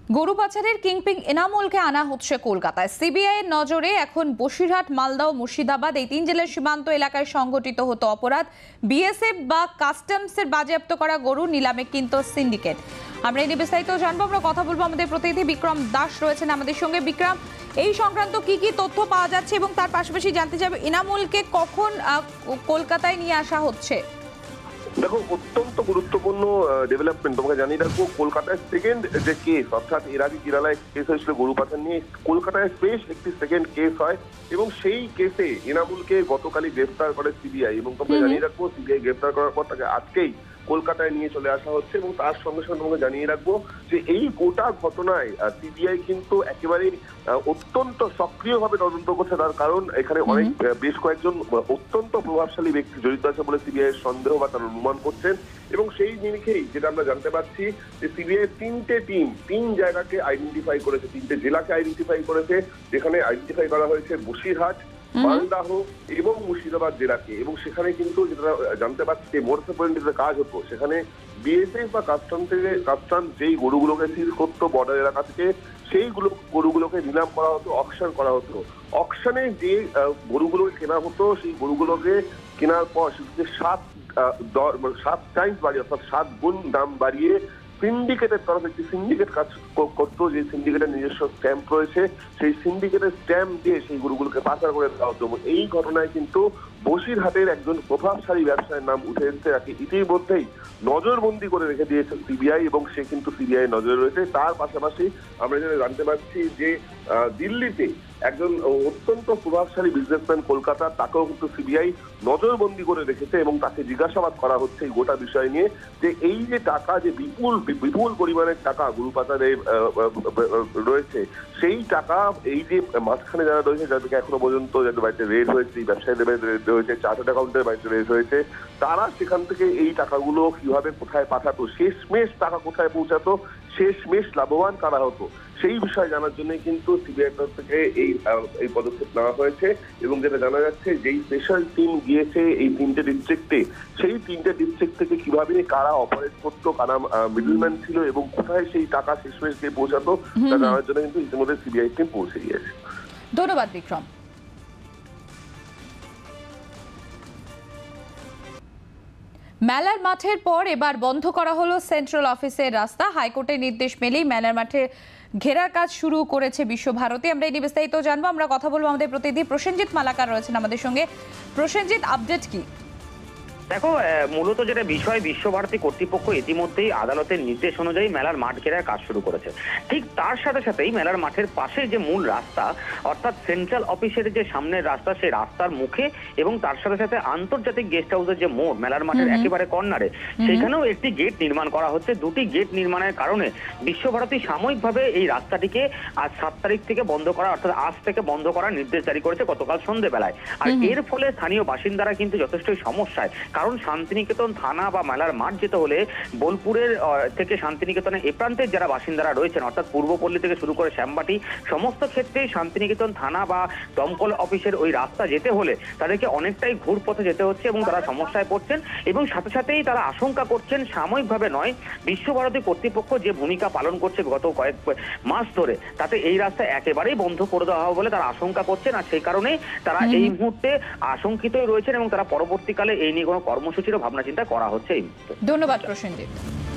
গরু পাচারের কিংপিং এনামুলকে আনা হচ্ছে কলকাতায়। সিবিআই এর নজরে এখন বসিরহাট, মালদা ও মুর্শিদাবাদ এই 3 জেলার সীমান্ত এলাকায় সংগঠিত হতো অপরাধ। বিএসএফ বা কাস্টমসের বাজেয়াপ্ত করা গরু নিলামে কিনত সিন্ডিকেট। আমরা এই নিয়ে বিস্তারিত জানবো, আমরা কথা বলবো। আমাদের প্রতিনিধি বিক্রম দাস রয়েছেন আমাদের সঙ্গে। বিক্রম, এই সংক্রান্ত কি কি তথ্য পাওয়া যাচ্ছে এবং তার পাশাপাশি জানতে চাইবে এনামুলকে কখন কলকাতায় নিয়ে আসা হচ্ছে? দেখো, অত্যন্ত গুরুত্বপূর্ণ ডেভেলপমেন্ট তোমাকে জানিয়ে রাখবো। কলকাতায় সেকেন্ড যে কেস, অর্থাৎ এর আগে কেরালায় কেস হয়েছিল গরু পাচার নিয়ে, কলকাতায় বেশ একটি সেকেন্ড কেস হয় এবং সেই কেসে এনামুলকে গতকালই গ্রেফতার করে সিবিআই। এবং তোমাকে জানিয়ে রাখবো, সিবিআই গ্রেফতার করার পর তাকে আজকেই কলকাতায় নিয়ে চলে আসা হচ্ছে। এবং তার সঙ্গে সঙ্গে তোমাকে জানিয়ে রাখবো যে এই গোটা ঘটনায় সিবিআই কিন্তু একেবারেই অত্যন্ত সক্রিয়ভাবে তদন্ত করছে। তার কারণ এখানে অনেক বেশ কয়েকজন অত্যন্ত প্রভাবশালী ব্যক্তি জড়িত আছে বলে সিবিআই এর সন্দেহ বা তারা অনুমান করছেন। এবং সেই নিরিখেই যেটা আমরা জানতে পারছি যে সিবিআই 3টে টিম 3 জায়গাকে আইডেন্টিফাই করেছে, 3টে জেলাকে আইডেন্টিফাই করেছে, যেখানে আইডেন্টিফাই করা হয়েছে বসিরহাট, মালদাহ এবং মুর্শিদাবাদ জেলাকে। এবং সেখানে কিন্তু যেটা জানতে পারছি যে মোটর সাইকেলের কাজ হতো, সেখানে বিএসএফ বা কাস্টম যেই গরুগুলোকে সিজ করতো বর্ডার এলাকা থেকে, সেই গরুগুলোকে নিলাম করা হতো, অকশন করা হতো। অকশনে যে গরুগুলোকে কেনা হতো, সেই গরুগুলোকে কেনার পর 7 টাইমস বাড়িয়ে, অর্থাৎ 7 গুণ দাম বাড়িয়ে সিন্ডিকেটের তরফে একটি সিন্ডিকেট কাজ করতো, যে সিন্ডিকেটের নিজস্ব স্ট্যাম্প রয়েছে, সেই সিন্ডিকেটের স্ট্যাম্প দিয়ে সেই গরুগুলোকে পাচার করে দেওয়া হতো। এই ঘটনায় কিন্তু বসিরহাটের একজন প্রভাবশালী ব্যবসায়ীর নাম উঠে এসেছে, তাকে ইতিমধ্যেই নজরবন্দি করে রেখে দিয়েছে সিবিআই এবং সে কিন্তু সিবিআই নজরে রয়েছে। তার পাশাপাশি আমরা যেটা জানতে পারছি যে দিল্লিতে একজন অত্যন্ত প্রভাবশালী বিজনেসম্যান কলকাতা, তাকেও কিন্তু সিবিআই নজরবন্দি করে রেখেছে এবং তাকে জিজ্ঞাসাবাদ করা হচ্ছে এই গোটা বিষয় নিয়ে, যে এই যে টাকা, যে বিপুল পরিমাণের টাকা গরু পাচারে রয়েছে, সেই টাকা এই যে মাঝখানে যারা রয়েছে, যাদেরকে এখনো পর্যন্ত যাদের বাড়িতে রেড হয়েছে, এই ব্যবসায়ীদের বাড়িতে রেড হয়েছে, চার্টার্ড অ্যাকাউন্টের বাড়িতে রেড হয়েছে, তারা সেখান থেকে এই টাকাগুলো কিভাবে কোথায় পাঠাতো, শেষমেশ টাকা কোথায় পৌঁছাতো, শেষমেশ লাভবান কারা হতো, সেই বিষয়ে জানার জন্য কিন্তু সিবিআই থেকে এই পদক্ষেপ নেওয়া হয়েছে। এবং যেটা জানা যাচ্ছে, যেই স্পেশাল টিম গিয়েছে এই 3টে ডিস্ট্রিক্টে, সেই 3টে ডিস্ট্রিক্ট থেকে কিভাবে কারা অপারেট করতো, কারা মিডলম্যান ছিল এবং কোথায় সেই টাকা শেষমেশ গিয়ে পৌঁছাতো, তা জানার জন্য কিন্তু ইতিমধ্যে সিবিআই টিম পৌঁছে গিয়েছে। ধন্যবাদ বিক্রম। মেলার মাঠের পর এবার বন্ধ করা হলো সেন্ট্রাল অফিসের রাস্তা। হাইকোর্টের নির্দেশ মেলেই মেলার মাঠে ঘেরার কাজ শুরু করেছে বিশ্বভারতী। আমরা এই বিস্তারিত জানবো, আমরা কথা বলবো। আমাদের প্রতিনিধি প্রসেনজিৎ মালাকার রয়েছেন আমাদের সঙ্গে। প্রসেনজিৎ, আপডেট কি? দেখো, মূলত যেটা বিষয়, বিশ্বভারতী কর্তৃপক্ষ ইতিমধ্যেই আদালতের নির্দেশ অনুযায়ী মেলার মাঠ ঘেরার কাজ শুরু করেছে। ঠিক তার সাথে সাথেই মেলার মাঠের পাশে যে মূল রাস্তা, অর্থাৎ সেন্ট্রাল অফিসের যে সামনের রাস্তা, সেই রাস্তার মুখে এবং তার সাথে সাথে আন্তর্জাতিক গেস্ট হাউসের যে মোড়, মেলার মাঠের একেবারে কর্নারে, সেখানেও একটি গেট নির্মাণ করা হচ্ছে। 2টি গেট নির্মাণের কারণে বিশ্বভারতী সাময়িকভাবে এই রাস্তাটিকে আজ 7 তারিখ থেকে বন্ধ করা, অর্থাৎ আজ থেকে বন্ধ করার নির্দেশ জারি করেছে গতকাল সন্ধ্যেবেলায়। আর এর ফলে স্থানীয় বাসিন্দারা কিন্তু যথেষ্টই সমস্যায়, কারণ শান্তিনিকেতন থানা বা মেলার মাঠ যেতে হলে বোলপুরের থেকে শান্তিনিকেতনের এ প্রান্তের যারা বাসিন্দারা রয়েছেন, অর্থাৎ পূর্বপল্লী থেকে শুরু করে শ্যামবাটি, সমস্ত ক্ষেত্রেই শান্তিনিকেতন থানা বা দমকল অফিসের ওই রাস্তা যেতে হলে তাদেরকে অনেকটাই ঘুর পথে যেতে হচ্ছে এবং তারা সমস্যায় পড়ছেন। এবং সাথে সাথেই তারা আশঙ্কা করছেন, সাময়িকভাবে নয়, বিশ্বভারতী কর্তৃপক্ষ যে ভূমিকা পালন করছে গত কয়েক মাস ধরে, তাতে এই রাস্তা একেবারেই বন্ধ করে দেওয়া হবে বলে তারা আশঙ্কা করছেন। আর সেই কারণেই তারা এই মুহূর্তে আশঙ্কিতই রয়েছেন এবং তারা পরবর্তীকালে এই নিয়ে কোনো কর্মসূচিরও ভাবনা চিন্তা করা হচ্ছে এই মুহূর্তে। ধন্যবাদ প্রসেনজিৎ।